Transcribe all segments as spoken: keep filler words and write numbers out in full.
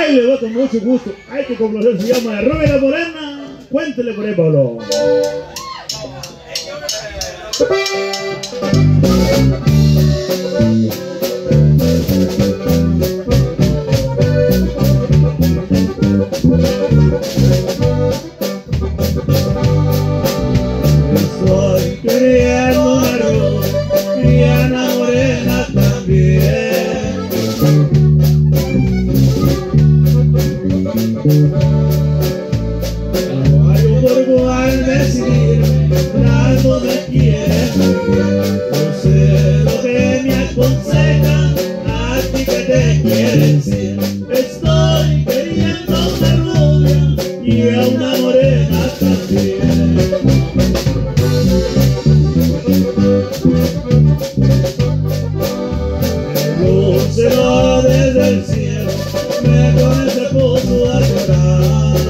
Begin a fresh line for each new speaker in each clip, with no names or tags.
Ahí le va con mucho gusto. Hay que complacer, se llama Rubén la Morena. Cuéntele por ahí, Pablo.
Estoy queriendo una rubiana morena también. No hay por cual decidirme, las dos me quieren. No sé lo que me aconsejan, a ti que te quieren decir. Estoy queriendo una rubia y a una morena también. Lucero desde el cielo, me pone se puso a llorar.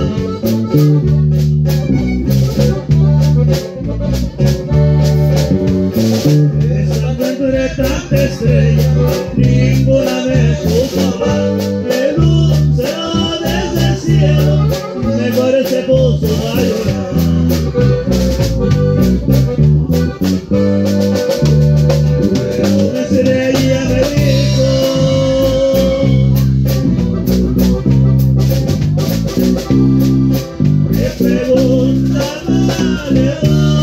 Esa entre tanta estrella, ninguna me puso a amar. El lucero desde el cielo, me pone se puso a llorar. Una estrella me dijo, me preguntaba de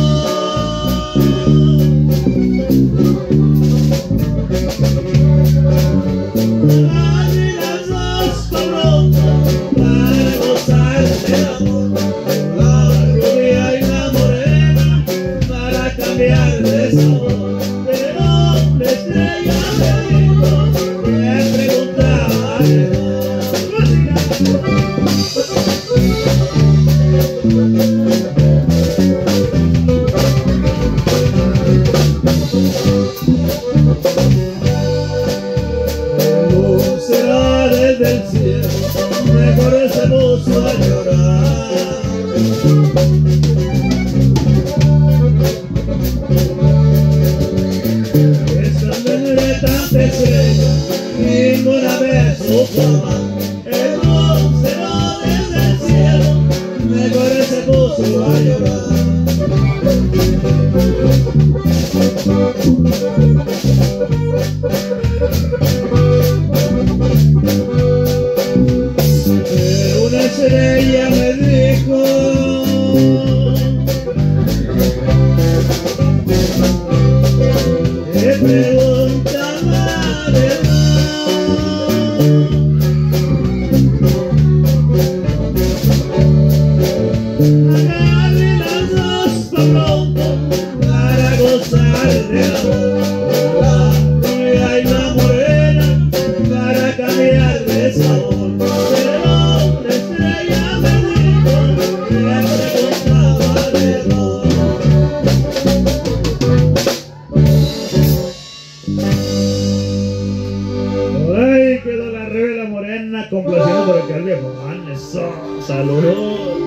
abrí las dos con ronda para gozar del amor. La rubia y la morena para cambiar de sabor. Pero la estrella me dijo, me preguntaba de será desde el cielo, mejor se puso a llorar. Esa mujer es tanta estrella, ninguna vez supo amar. El lucero desde el cielo, mejor se puso a llorar. Una estrella me dijo, me preguntaba de agarré las dos por pronto para gozar del amor. La rubia y la morena para cambiar de sabor.
Por ahí quedó la Rubén la Morena, complacido por el alcalde Juan. Eso, saludos.